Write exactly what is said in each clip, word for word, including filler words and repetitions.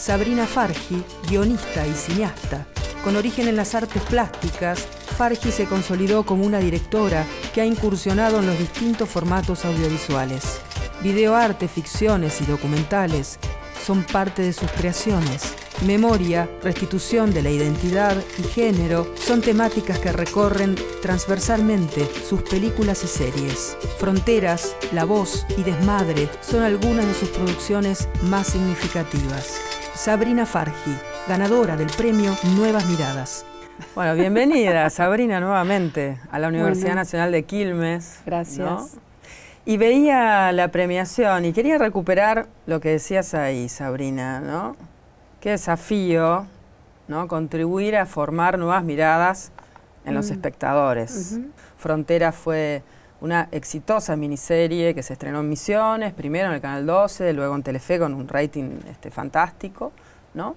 Sabrina Farji, guionista y cineasta. Con origen en las artes plásticas, Farji se consolidó como una directora que ha incursionado en los distintos formatos audiovisuales. Videoarte, ficciones y documentales son parte de sus creaciones. Memoria, restitución de la identidad y género son temáticas que recorren transversalmente sus películas y series. Fronteras, La Voz y Desmadre son algunas de sus producciones más significativas. Sabrina Farji, ganadora del premio Nuevas Miradas. Bueno, bienvenida Sabrina nuevamente a la Universidad bueno, Nacional de Quilmes. Gracias. ¿No? Y veía la premiación y quería recuperar lo que decías ahí, Sabrina, ¿no? Qué desafío, ¿no? Contribuir a formar nuevas miradas en mm. los espectadores. Uh-huh. Fronteras fue una exitosa miniserie que se estrenó en Misiones, primero en el Canal doce, luego en Telefe con un rating este, fantástico, ¿no?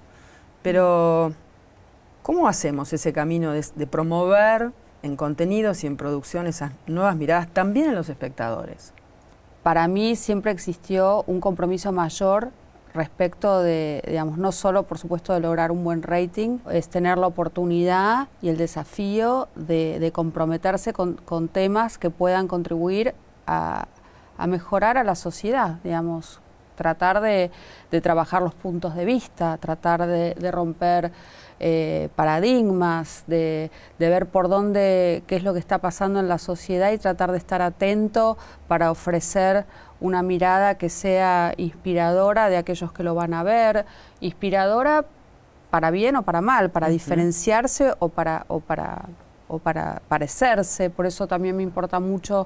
Pero, ¿cómo hacemos ese camino de, de promover en contenidos y en producción esas nuevas miradas también en los espectadores? Para mí siempre existió un compromiso mayor respecto de, digamos, no solo, por supuesto, de lograr un buen rating, es tener la oportunidad y el desafío de, de comprometerse con, con temas que puedan contribuir a, a mejorar a la sociedad, digamos, tratar de, de trabajar los puntos de vista, tratar de, de romper eh, paradigmas, de, de ver por dónde, qué es lo que está pasando en la sociedad y tratar de estar atento para ofrecer una mirada que sea inspiradora de aquellos que lo van a ver, inspiradora para bien o para mal, para uh-huh. diferenciarse o para, o, para, o para parecerse. Por eso también me importa mucho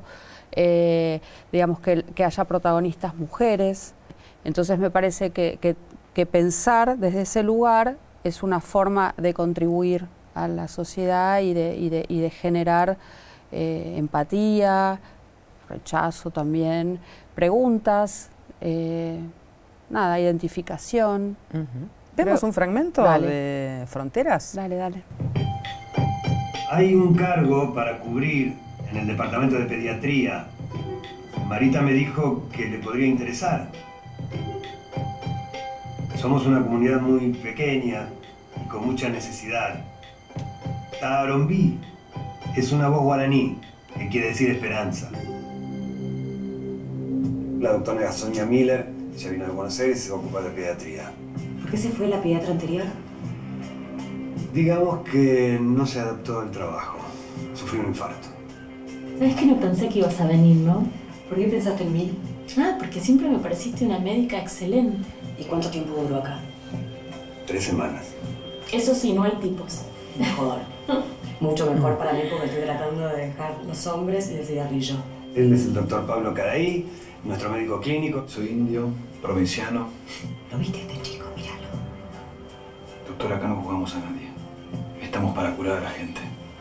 eh, digamos que, que haya protagonistas mujeres. Entonces me parece que, que, que pensar desde ese lugar es una forma de contribuir a la sociedad y de, y de, y de generar eh, empatía, rechazo también, preguntas, eh, nada, identificación. Uh-huh. ¿Vemos un fragmento dale. de Fronteras? Dale, dale. Hay un cargo para cubrir en el departamento de pediatría. Marita me dijo que le podría interesar. Somos una comunidad muy pequeña y con mucha necesidad. Tarombí es una voz guaraní que quiere decir esperanza. La doctora Sonia Miller, ella vino de Buenos Aires y se va a ocupar de pediatría. ¿Por qué se fue la pediatra anterior? Digamos que no se adaptó al trabajo. Sufrió un infarto. ¿Sabes que no pensé que ibas a venir, no? ¿Por qué pensaste en mí? Ah, porque siempre me pareciste una médica excelente. ¿Y cuánto tiempo duró acá? Tres semanas. Eso sí, no hay tipos. Mejor. Mucho mejor para mí porque estoy tratando de dejar los hombres y el cigarrillo. Él es el doctor Pablo Caraí, nuestro médico clínico. Soy indio, provinciano. ¿Lo viste este chico? Míralo. Doctor, acá no jugamos a nadie. Estamos para curar a la gente.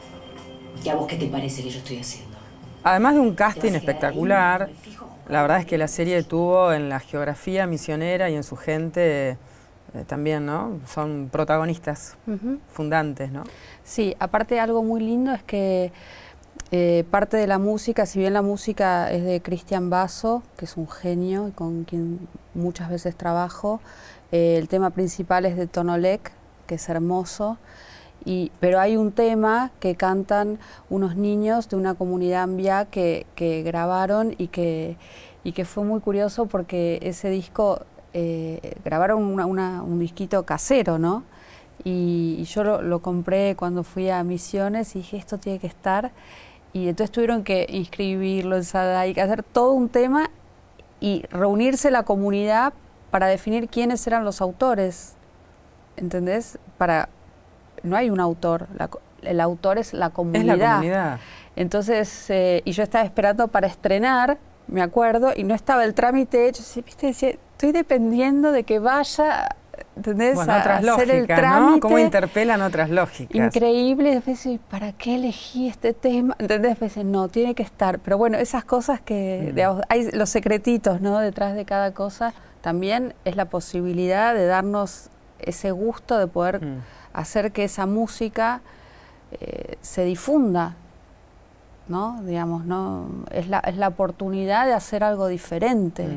¿Y a vos qué te parece que yo estoy haciendo? Además de un casting espectacular, la verdad es que la serie tuvo en la geografía misionera y en su gente eh, también, ¿no? Son protagonistas uh-huh. fundantes, ¿no? Sí, aparte algo muy lindo es que eh, parte de la música, si bien la música es de Cristian Basso, que es un genio y con quien muchas veces trabajo, eh, el tema principal es de Tonolec, que es hermoso. Y, pero hay un tema que cantan unos niños de una comunidad ambia que, que grabaron y que, y que fue muy curioso porque ese disco, eh, grabaron una, una, un disquito casero, ¿no? Y, y yo lo, lo compré cuando fui a Misiones y dije, esto tiene que estar. Y entonces tuvieron que inscribirlo en Sada y que hacer todo un tema y reunirse la comunidad para definir quiénes eran los autores, ¿entendés? Para... No hay un autor, la, el autor es la comunidad. Es la comunidad. Entonces, eh, y yo estaba esperando para estrenar, me acuerdo, y no estaba el trámite hecho. ¿Viste? Decía, estoy dependiendo de que vaya, ¿entendés? Bueno, a otras hacer lógicas, el trámite. ¿no? ¿Cómo interpelan otras lógicas? Increíble. Después, ¿para qué elegí este tema? ¿Entendés? Después, no, tiene que estar. Pero bueno, esas cosas que, mm. digamos, hay los secretitos, ¿no? Detrás de cada cosa. También es la posibilidad de darnos ese gusto de poder... Mm. hacer que esa música eh, se difunda, ¿no? Digamos, ¿no? Es la, es la oportunidad de hacer algo diferente. Uh-huh.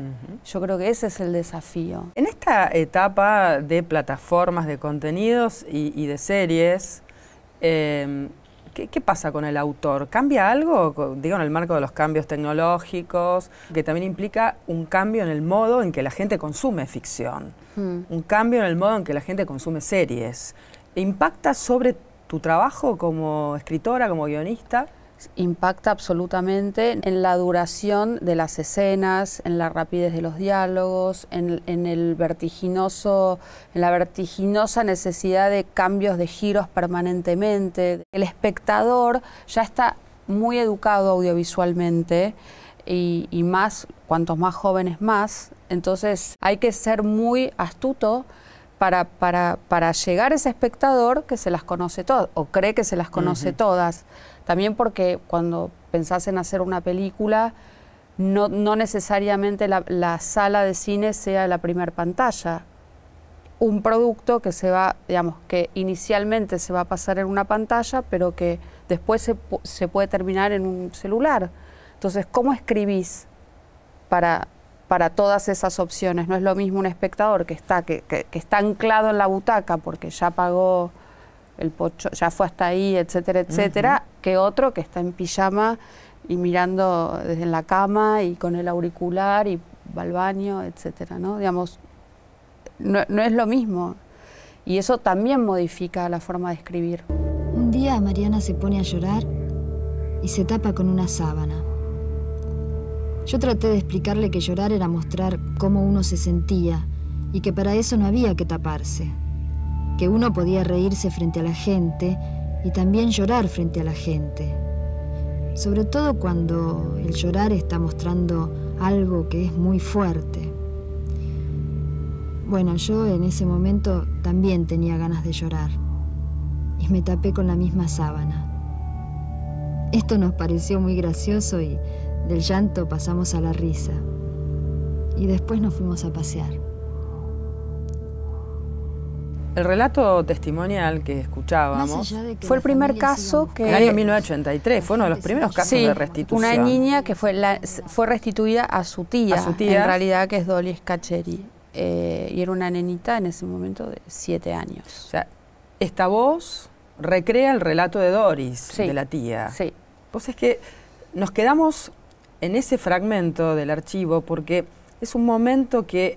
Yo creo que ese es el desafío. En esta etapa de plataformas de contenidos y, y de series, eh, ¿qué, ¿qué pasa con el autor? ¿Cambia algo? Digo, en el marco de los cambios tecnológicos, que también implica un cambio en el modo en que la gente consume ficción, hmm. un cambio en el modo en que la gente consume series. ¿Impacta sobre tu trabajo como escritora, como guionista? Impacta absolutamente en la duración de las escenas, en la rapidez de los diálogos, en, en el vertiginoso, en la vertiginosa necesidad de cambios de giros permanentemente. El espectador ya está muy educado audiovisualmente y, y más, cuantos más jóvenes más, entonces hay que ser muy astuto para, para, para llegar a ese espectador que se las conoce todas o cree que se las conoce uh-huh. todas. También porque cuando pensás en hacer una película, no, no necesariamente la, la sala de cine sea la primera pantalla. Un producto que se va, digamos, que inicialmente se va a pasar en una pantalla, pero que después se, se puede terminar en un celular. Entonces, ¿cómo escribís para, para todas esas opciones? No es lo mismo un espectador que está, que, que, que está anclado en la butaca porque ya pagó el pocho, ya fue hasta ahí, etcétera, etcétera, uh-huh. que otro que está en pijama y mirando desde la cama y con el auricular y va al baño, etcétera, ¿no? Digamos, no, no es lo mismo. Y eso también modifica la forma de escribir. Un día Mariana se pone a llorar y se tapa con una sábana. Yo traté de explicarle que llorar era mostrar cómo uno se sentía y que para eso no había que taparse. Que uno podía reírse frente a la gente y también llorar frente a la gente. Sobre todo cuando el llorar está mostrando algo que es muy fuerte. Bueno, yo en ese momento también tenía ganas de llorar y me tapé con la misma sábana. Esto nos pareció muy gracioso y del llanto pasamos a la risa. Y después nos fuimos a pasear. El relato testimonial que escuchábamos que fue el primer caso que... En el año mil novecientos ochenta y tres, fue uno de los primeros casos sí, de restitución. Una niña que fue, la, fue restituida a su tía, a su tía, en realidad, que es Dolly Scaccheri. Eh, y era una nenita en ese momento de siete años. O sea, esta voz recrea el relato de Doris, sí, de la tía. Sí. Pues es que nos quedamos en ese fragmento del archivo porque es un momento que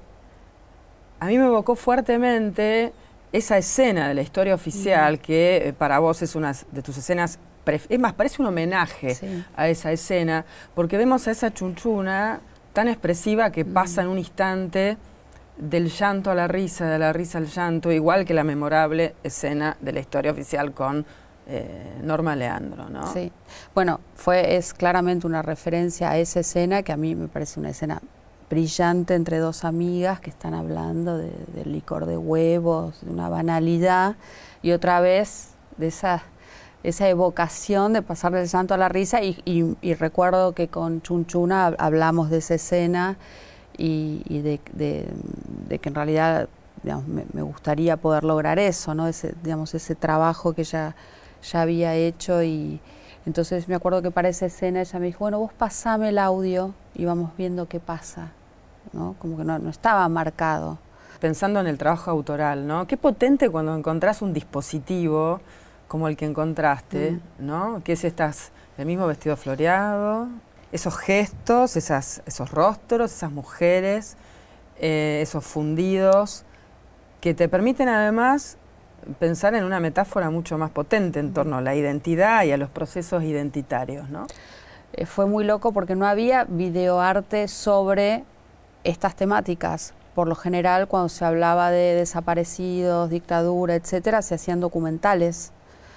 a mí me evocó fuertemente esa escena de la historia oficial, mm. que eh, para vos es una de tus escenas, es más, parece un homenaje sí. a esa escena, porque vemos a esa chunchuna tan expresiva que mm. pasa en un instante del llanto a la risa, de la risa al llanto, igual que la memorable escena de la historia oficial con eh, Norma Leandro, ¿no? Sí. Bueno, fue, es claramente una referencia a esa escena que a mí me parece una escena brillante entre dos amigas que están hablando de, del licor de huevos, de una banalidad, y otra vez de esa, esa evocación de pasar del llanto a la risa, y, y, y recuerdo que con Chunchuna hablamos de esa escena y, y de, de, de que en realidad, digamos, me, me gustaría poder lograr eso, ¿no? Ese, digamos, ese trabajo que ella ya había hecho, y entonces me acuerdo que para esa escena ella me dijo, bueno, vos pasame el audio y vamos viendo qué pasa. ¿No? Como que no, no estaba marcado. Pensando en el trabajo autoral, ¿no? Qué potente cuando encontrás un dispositivo como el que encontraste, mm. ¿no? Que es estas, el mismo vestido floreado, esos gestos, esas, esos rostros, esas mujeres, eh, esos fundidos, que te permiten además pensar en una metáfora mucho más potente en torno a la identidad y a los procesos identitarios, ¿no? Eh, fue muy loco porque no había videoarte sobre estas temáticas. Por lo general, cuando se hablaba de desaparecidos, dictadura, etcétera, se hacían documentales.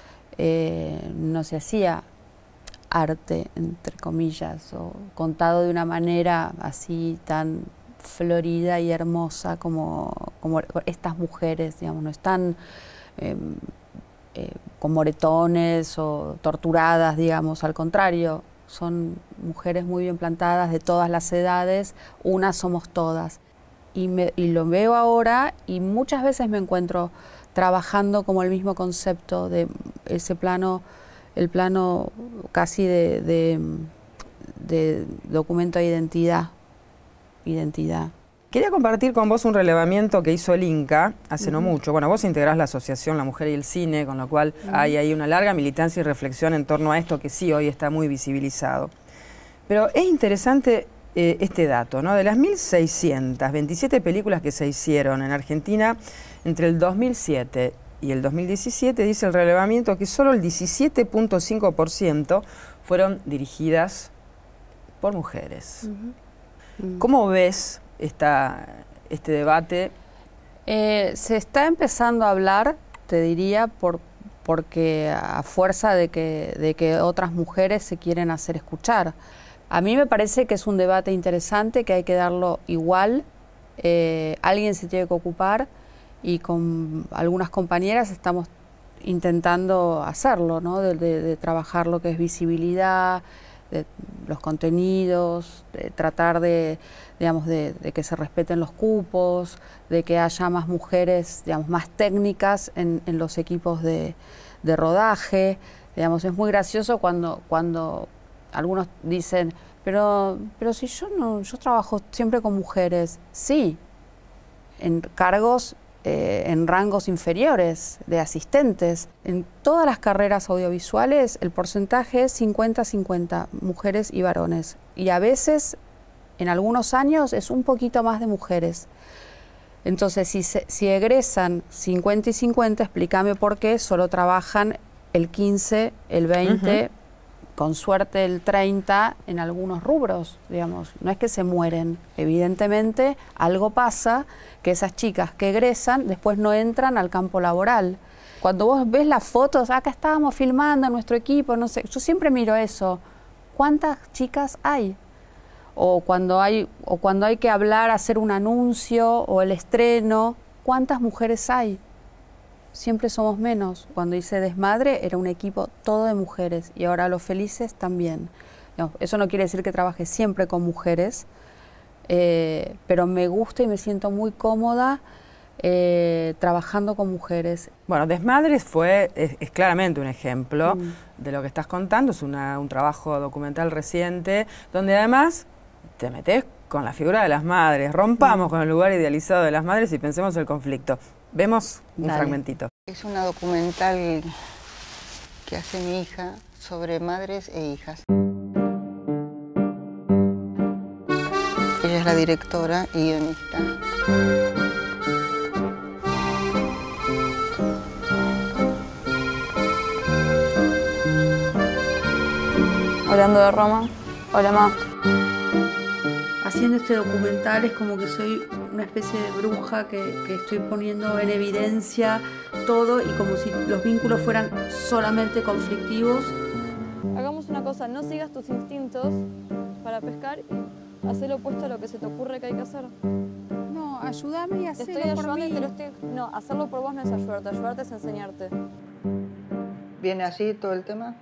Eh, no se hacía arte, entre comillas, o contado de una manera así tan florida y hermosa como, como estas mujeres, digamos, no están eh, eh, con moretones o torturadas, digamos, al contrario. Son mujeres muy bien plantadas, de todas las edades, unas somos todas. Y, me, y lo veo ahora y muchas veces me encuentro trabajando como el mismo concepto de ese plano, el plano casi de, de, de documento de identidad, identidad. Quería compartir con vos un relevamiento que hizo el INCA hace uh-huh. no mucho. Bueno, vos integrás la asociación La Mujer y el Cine, con lo cual uh-huh. hay ahí una larga militancia y reflexión en torno a esto que sí hoy está muy visibilizado. Pero es interesante eh, este dato, ¿no? De las mil seiscientas veintisiete películas que se hicieron en Argentina entre el dos mil siete y el dos mil diecisiete, dice el relevamiento que solo el diecisiete punto cinco por ciento fueron dirigidas por mujeres. Uh-huh. Uh-huh. ¿Cómo ves esta, este debate? Eh, se está empezando a hablar, te diría, por, porque a fuerza de que, de que otras mujeres se quieren hacer escuchar. A mí me parece que es un debate interesante, que hay que darlo igual. Eh, alguien se tiene que ocupar y con algunas compañeras estamos intentando hacerlo, ¿no? De, de, de trabajar lo que es visibilidad, de los contenidos, de tratar de, digamos, de, de que se respeten los cupos, de que haya más mujeres, digamos, más técnicas en, en los equipos de, de rodaje. Digamos, es muy gracioso cuando, cuando algunos dicen, pero, pero si yo no, yo trabajo siempre con mujeres. Sí, en cargos, eh, en rangos inferiores de asistentes. En todas las carreras audiovisuales el porcentaje es cincuenta cincuenta, mujeres y varones. Y a veces, en algunos años, es un poquito más de mujeres. Entonces, si, se, si egresan cincuenta y cincuenta, explícame por qué solo trabajan el quince, el veinte, uh-huh. con suerte el treinta en algunos rubros, digamos. No es que se mueren. Evidentemente, algo pasa que esas chicas que egresan después no entran al campo laboral. Cuando vos ves las fotos, acá estábamos filmando nuestro equipo, no sé, yo siempre miro eso. ¿Cuántas chicas hay? O cuando hay, o cuando hay que hablar, hacer un anuncio o el estreno, ¿cuántas mujeres hay? Siempre somos menos. Cuando hice Desmadre era un equipo todo de mujeres y ahora Los Felices también. No, eso no quiere decir que trabaje siempre con mujeres, eh, pero me gusta y me siento muy cómoda eh, trabajando con mujeres. Bueno, Desmadre fue, es, es claramente un ejemplo mm. de lo que estás contando. Es una, un trabajo documental reciente donde además te metes con la figura de las madres. Rompamos mm. con el lugar idealizado de las madres y pensemos el conflicto. Vemos un Dale. fragmentito. Es una documental que hace mi hija sobre madres e hijas. Ella es la directora y guionista. Hablando de Roma. Hola, ma. Haciendo este documental es como que soy una especie de bruja que, que estoy poniendo en evidencia todo y como si los vínculos fueran solamente conflictivos. Hagamos una cosa, no sigas tus instintos para pescar, haz lo opuesto a lo que se te ocurre que hay que hacer. No, ayúdame y hacelo por mí. Te estoy ayudando y te lo estoy... No, hacerlo por vos no es ayudarte, ayudarte es enseñarte. ¿Viene así todo el tema?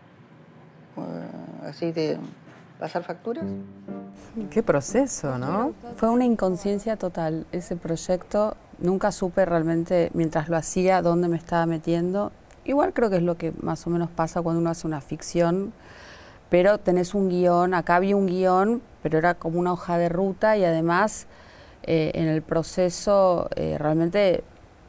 ¿Así de pasar facturas? Qué proceso, ¿no? Fue una inconsciencia total ese proyecto. Nunca supe realmente, mientras lo hacía, dónde me estaba metiendo. Igual creo que es lo que más o menos pasa cuando uno hace una ficción, pero tenés un guión, acá había un guión, pero era como una hoja de ruta y además eh, en el proceso eh, realmente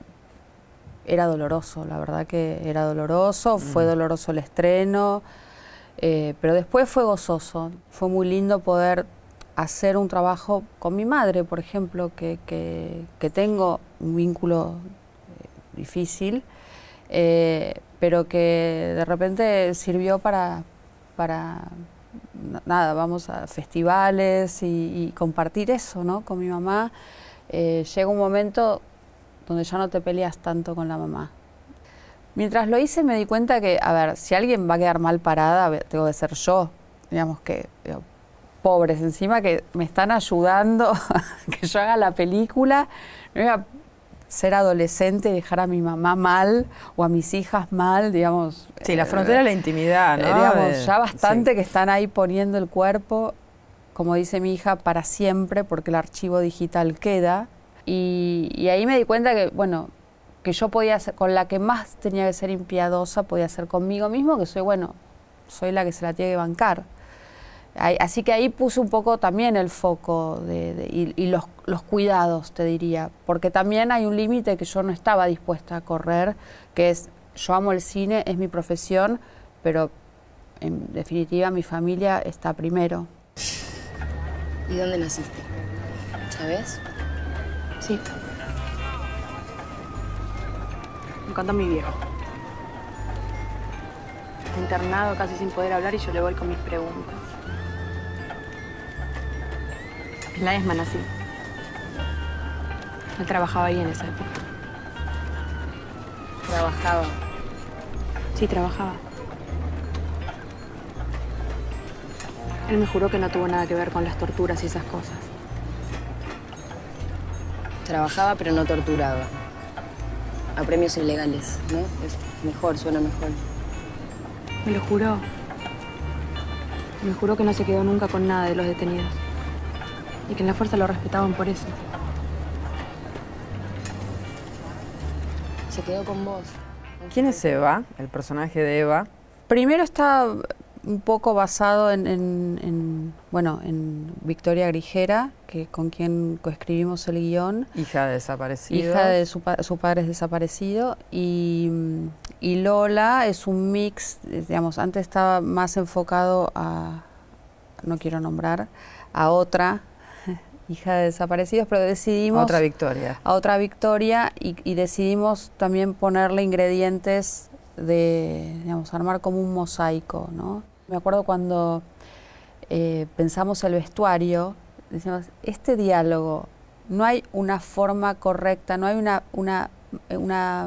era doloroso, la verdad que era doloroso, mm. fue doloroso el estreno, eh, pero después fue gozoso, fue muy lindo poder hacer un trabajo con mi madre, por ejemplo, que, que, que tengo un vínculo eh, difícil, eh, pero que de repente sirvió para, para nada, vamos a festivales y, y compartir eso, ¿no? Con mi mamá. Eh, llega un momento donde ya no te peleas tanto con la mamá. Mientras lo hice me di cuenta que, a ver, si alguien va a quedar mal parada, tengo que ser yo, digamos que... Digo, pobres encima que me están ayudando a que yo haga la película, no iba a ser adolescente y dejar a mi mamá mal o a mis hijas mal, digamos. Sí, la frontera de la intimidad, ¿no? Eh, digamos, de, ya bastante sí. que están ahí poniendo el cuerpo, como dice mi hija, para siempre, porque el archivo digital queda. Y, y ahí me di cuenta que, bueno, que yo podía ser, con la que más tenía que ser impiadosa, podía ser conmigo mismo, que soy, bueno, soy la que se la tiene que bancar. Así que ahí puse un poco también el foco de, de, y, y los, los cuidados, te diría, porque también hay un límite que yo no estaba dispuesta a correr, que es, yo amo el cine, es mi profesión, pero en definitiva mi familia está primero. ¿Y dónde naciste? ¿Sabes? Sí. Me contó mi viejo. Está internado casi sin poder hablar y yo le voy con mis preguntas. En la ESMA nací. Él trabajaba ahí en esa época. ¿Trabajaba? Sí, trabajaba. Él me juró que no tuvo nada que ver con las torturas y esas cosas. Trabajaba, pero no torturaba. A premios ilegales, ¿no? Es mejor, suena mejor. Me lo juró. Me juró que no se quedó nunca con nada de los detenidos. Y que en la fuerza lo respetaban por eso. Se quedó con vos. ¿Quién es Eva, el personaje de Eva? Primero está un poco basado en, en, en, bueno, en Victoria Grigera, que con quien coescribimos el guión. Hija de desaparecido. Hija de su, pa su padre es desaparecido. Y, y Lola es un mix, digamos, antes estaba más enfocado a, no quiero nombrar, a otra hija de desaparecidos, pero decidimos... A otra Victoria. A otra Victoria y, y decidimos también ponerle ingredientes de, digamos, armar como un mosaico, ¿no? Me acuerdo cuando eh, pensamos el vestuario, decíamos, este diálogo, no hay una forma correcta, no hay una, una, una,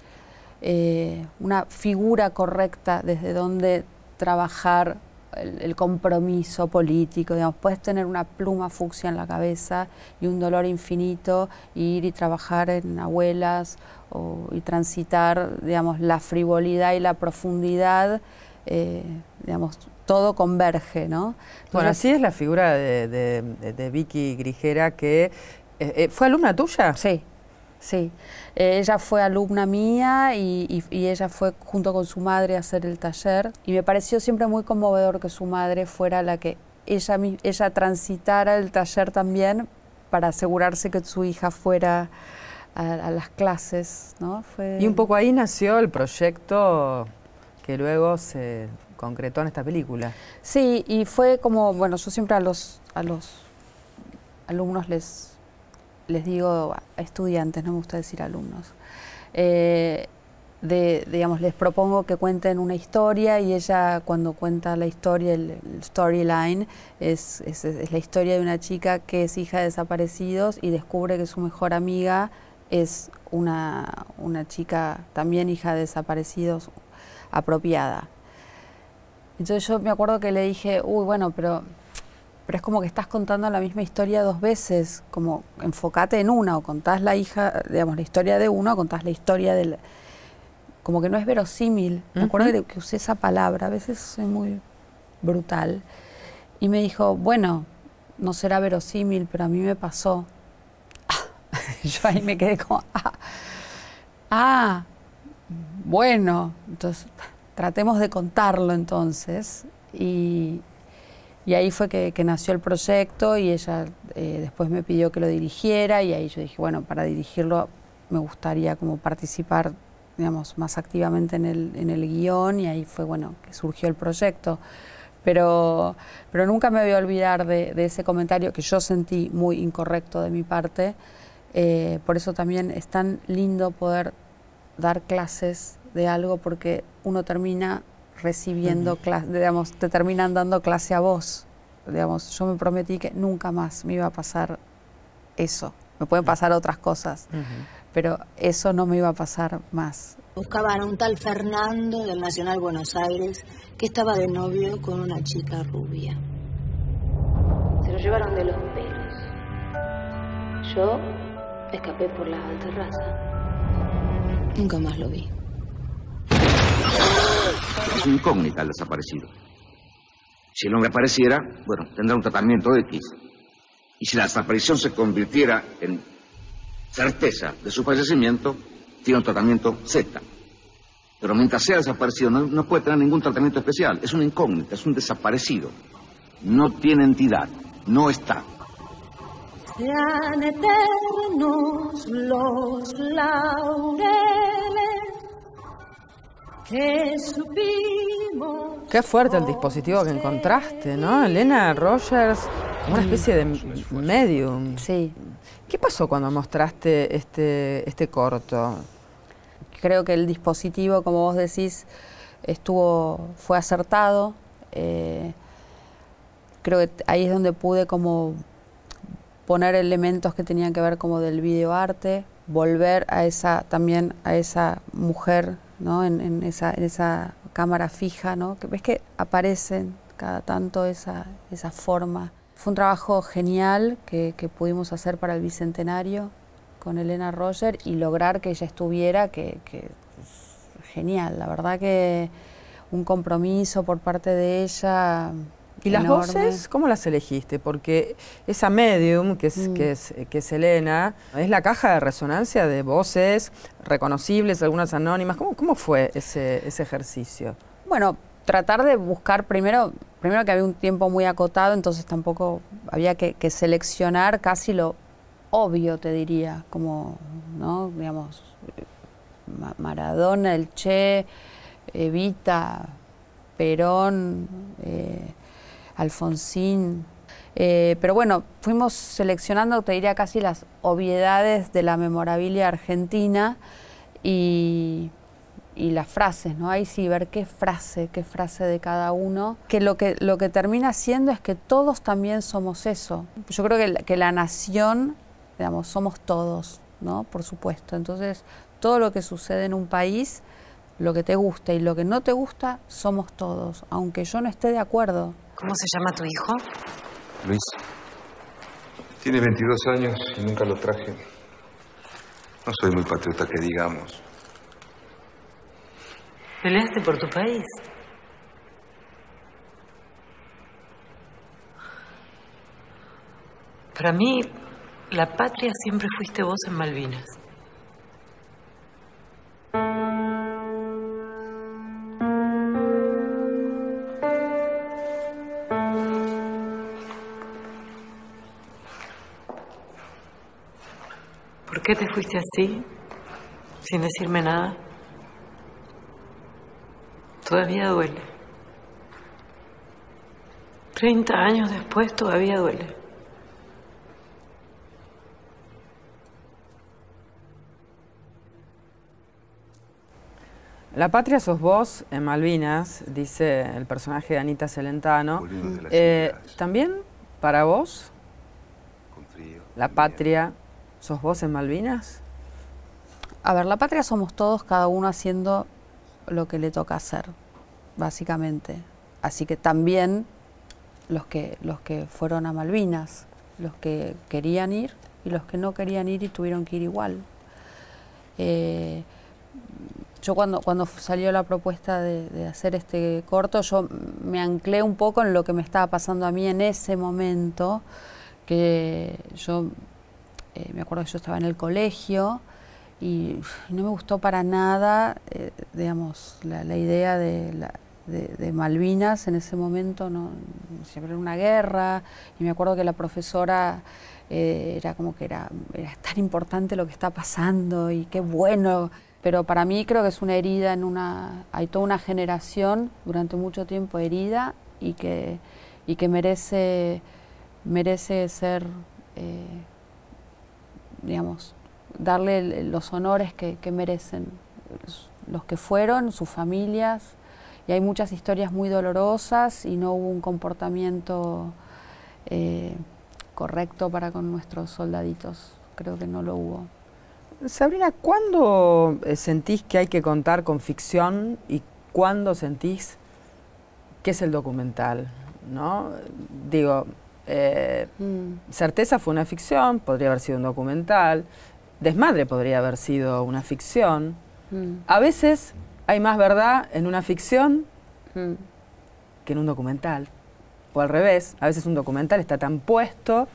eh, una figura correcta desde donde trabajar el, el compromiso político, digamos, puedes tener una pluma fucsia en la cabeza y un dolor infinito, y ir y trabajar en abuelas o, y transitar, digamos, la frivolidad y la profundidad. Eh, digamos, todo converge, ¿no? Entonces, bueno, así es la figura de, de, de Vicky Grigera, que eh, ¿fue alumna tuya? Sí, sí. Eh, ella fue alumna mía y, y, y ella fue junto con su madre a hacer el taller, y me pareció siempre muy conmovedor que su madre fuera la que ella, ella transitara el taller también para asegurarse que su hija fuera a, a las clases, ¿no? Fue... Y un poco ahí nació el proyecto que luego se concretó en esta película. Sí, y fue como, bueno, yo siempre a los, a los alumnos les, les digo, estudiantes, no me gusta decir alumnos, eh, de, digamos, les propongo que cuenten una historia, y ella cuando cuenta la historia, el, el storyline, es, es, es la historia de una chica que es hija de desaparecidos y descubre que su mejor amiga es una, una chica también hija de desaparecidos, apropiada. Entonces yo me acuerdo que le dije, uy, bueno, pero, pero es como que estás contando la misma historia dos veces, como enfócate en una, o contás la hija, digamos, la historia de uno, o contás la historia del... Como que no es verosímil. Uh-huh. Me acuerdo que, que usé esa palabra, a veces soy muy brutal. Y me dijo, bueno, no será verosímil, pero a mí me pasó. Yo ahí me quedé como, ah, ah, bueno, entonces tratemos de contarlo entonces. Y, y ahí fue que, que nació el proyecto, y ella eh, después me pidió que lo dirigiera, y ahí yo dije, bueno, para dirigirlo me gustaría como participar, digamos, más activamente en el, en el guión, y ahí fue, bueno, que surgió el proyecto. Pero, pero nunca me voy a olvidar de, de ese comentario que yo sentí muy incorrecto de mi parte. Eh, por eso también es tan lindo poder dar clases de algo, porque uno termina recibiendo uh-huh. clase, digamos, te terminan dando clase a vos. Digamos, yo me prometí que nunca más me iba a pasar eso. Me pueden pasar otras cosas, uh-huh. pero eso no me iba a pasar más. Buscaban a un tal Fernando del Nacional Buenos Aires que estaba de novio con una chica rubia. Se lo llevaron de los pelos. Yo escapé por la terraza. Nunca más lo vi. Es una incógnita el desaparecido. Si el hombre apareciera, bueno, tendrá un tratamiento X. Y si la desaparición se convirtiera en certeza de su fallecimiento, tiene un tratamiento Z. Pero mientras sea desaparecido, no, no puede tener ningún tratamiento especial. Es una incógnita, es un desaparecido. no tiene entidad, no está. Sean eternos los laureles que supimos. Qué fuerte el dispositivo que encontraste, ¿no? Elena Rogers, como una especie de medium. Sí. ¿Qué pasó cuando mostraste este, este corto? Creo que el dispositivo, como vos decís, estuvo, fue acertado. Eh, creo que ahí es donde pude como poner elementos que tenían que ver como del videoarte, volver a esa, también a esa mujer, ¿no? En, en, esa, en esa cámara fija, ¿no? Que ves que aparecen cada tanto esa, esa forma. Fue un trabajo genial que, que pudimos hacer para el Bicentenario con Elena Rogers y lograr que ella estuviera, que, que es genial. La verdad que un compromiso por parte de ella. ¿Y las enorme. voces, cómo las elegiste? Porque esa medium, que es, mm. que, es, que es Elena, es la caja de resonancia de voces reconocibles, algunas anónimas. ¿Cómo, cómo fue ese, ese ejercicio? Bueno, tratar de buscar primero, primero que había un tiempo muy acotado, entonces tampoco había que, que seleccionar casi lo obvio, te diría, como, ¿no? Digamos, Maradona, el Che, Evita, Perón, eh, Alfonsín. Eh, pero bueno, fuimos seleccionando, te diría, casi las obviedades de la memorabilia argentina y, y las frases, ¿no? Ahí sí, ver qué frase, qué frase de cada uno. Que lo que, lo que termina siendo es que todos también somos eso. Yo creo que, que la nación, digamos, somos todos, ¿no? Por supuesto. Entonces, todo lo que sucede en un país, lo que te gusta y lo que no te gusta, somos todos, aunque yo no esté de acuerdo. ¿Cómo se llama tu hijo? Luis. Tiene veintidós años y nunca lo traje. No soy muy patriota que digamos. ¿Peleaste por tu país? Para mí, la patria siempre fuiste vos en Malvinas. ¿Por qué te fuiste así, sin decirme nada? Todavía duele. Treinta años después todavía duele. La patria sos vos en Malvinas, dice el personaje de Anita Celentano. Eh, ¿También para vos la patria sos vos en Malvinas? A ver, la patria somos todos, cada uno haciendo lo que le toca hacer, básicamente. Así que también los que, los que fueron a Malvinas, los que querían ir y los que no querían ir y tuvieron que ir igual. Eh, yo cuando, cuando salió la propuesta de, de hacer este corto, yo me anclé un poco en lo que me estaba pasando a mí en ese momento, que yo... Eh, me acuerdo que yo estaba en el colegio y no me gustó para nada, eh, digamos, la, la idea de, la, de, de Malvinas en ese momento, no, siempre era una guerra, y me acuerdo que la profesora eh, era como que era, era tan importante lo que está pasando y qué bueno, pero para mí creo que es una herida en una, hay toda una generación durante mucho tiempo herida y que, y que merece, merece ser... Eh, digamos, darle los honores que, que merecen los que fueron, sus familias, y hay muchas historias muy dolorosas y no hubo un comportamiento eh, correcto para con nuestros soldaditos, creo que no lo hubo. Sabrina, ¿cuándo sentís que hay que contar con ficción y cuándo sentís que es el documental, ¿no? Digo... Eh, mm. Certeza fue una ficción, podría haber sido un documental. Desmadre podría haber sido una ficción. Mm. A veces hay más verdad en una ficción mm. que en un documental. O al revés, a veces un documental está tan puesto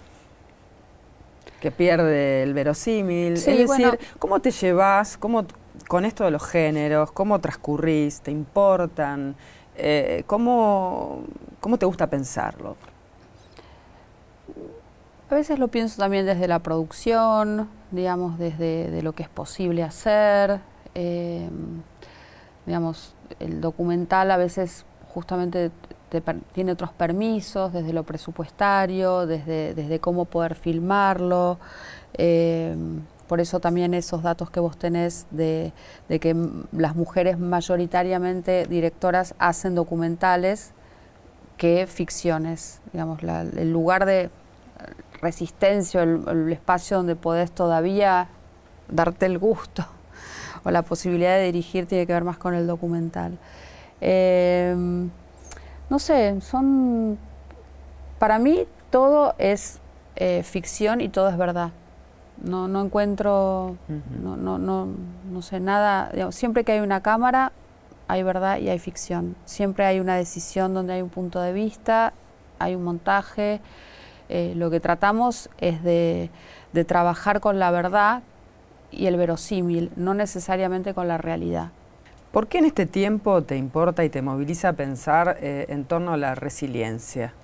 que pierde el verosímil. Sí, es decir, bueno, ¿cómo te llevas cómo, con esto de los géneros? ¿Cómo transcurrís? ¿Te importan? Eh, ¿cómo, ¿Cómo te gusta pensarlo? A veces lo pienso también desde la producción, digamos, desde de lo que es posible hacer. Eh, digamos, el documental a veces justamente te, te, tiene otros permisos, desde lo presupuestario, desde, desde cómo poder filmarlo. Eh, por eso también esos datos que vos tenés de, de que las mujeres mayoritariamente directoras hacen documentales que ficciones. Digamos, la, el lugar de resistencia, el, el espacio donde podés todavía darte el gusto o la posibilidad de dirigir tiene que ver más con el documental. Eh, no sé, son... Para mí todo es eh, ficción y todo es verdad. No, no encuentro, uh-huh. no, no, no, no sé nada, digamos, siempre que hay una cámara hay verdad y hay ficción. Siempre hay una decisión donde hay un punto de vista, hay un montaje. Eh, lo que tratamos es de, de trabajar con la verdad y el verosímil, no necesariamente con la realidad. ¿Por qué en este tiempo te importa y te moviliza pensar eh, en torno a la resiliencia?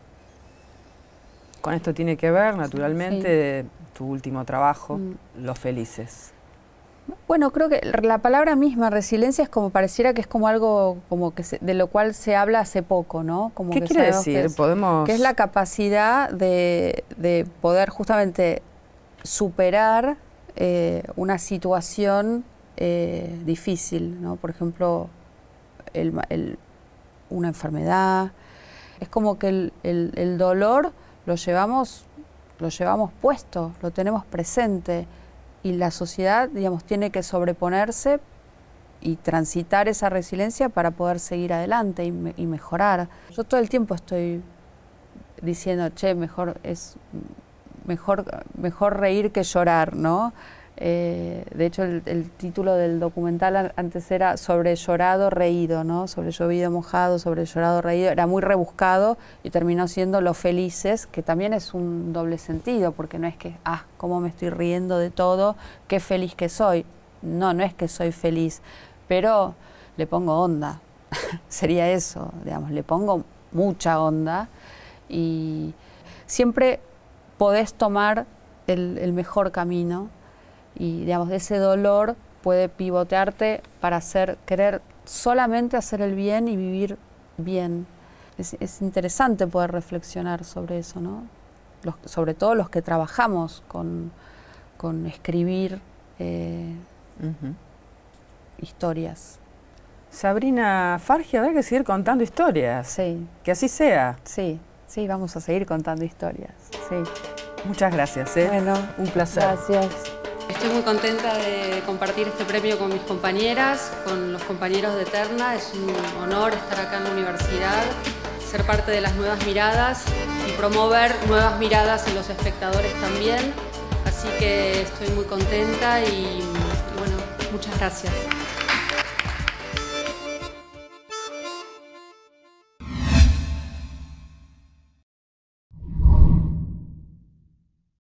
Con esto tiene que ver, naturalmente, sí. tu último trabajo, mm. Los Felices. Bueno, creo que la palabra misma, resiliencia, es como pareciera que es como algo como que se, de lo cual se habla hace poco, ¿no? Como ¿Qué que quiere decir? Que es, Podemos... que es la capacidad de, de poder justamente superar eh, una situación eh, difícil, ¿no? Por ejemplo, el, el, una enfermedad. Es como que el, el, el dolor lo llevamos, lo llevamos puesto, lo tenemos presente. Y la sociedad, digamos, tiene que sobreponerse y transitar esa resiliencia para poder seguir adelante y, me, y mejorar. Yo todo el tiempo estoy diciendo, che, mejor es mejor, mejor reír que llorar, ¿no? Eh, de hecho, el, el título del documental antes era sobre llorado, reído, ¿no? Sobre llovido, mojado, sobre llorado, reído. Era muy rebuscado y terminó siendo Los Felices, que también es un doble sentido, porque no es que, ah, cómo me estoy riendo de todo, qué feliz que soy. No, no es que soy feliz, pero le pongo onda. Sería eso, digamos, le pongo mucha onda y siempre podés tomar el, el mejor camino. Y, digamos, de ese dolor puede pivotearte para hacer, querer solamente hacer el bien y vivir bien. Es, es interesante poder reflexionar sobre eso, ¿no? Los, sobre todo los que trabajamos con, con escribir eh, uh-huh. historias. Sabrina Fargi, habrá que seguir contando historias. Sí. Que así sea. Sí, sí, vamos a seguir contando historias. Sí. Muchas gracias, ¿eh? Bueno, un placer. Gracias. Estoy muy contenta de compartir este premio con mis compañeras, con los compañeros de Terna. Es un honor estar acá en la universidad, ser parte de las nuevas miradas y promover nuevas miradas en los espectadores también. Así que estoy muy contenta y, y bueno, muchas gracias.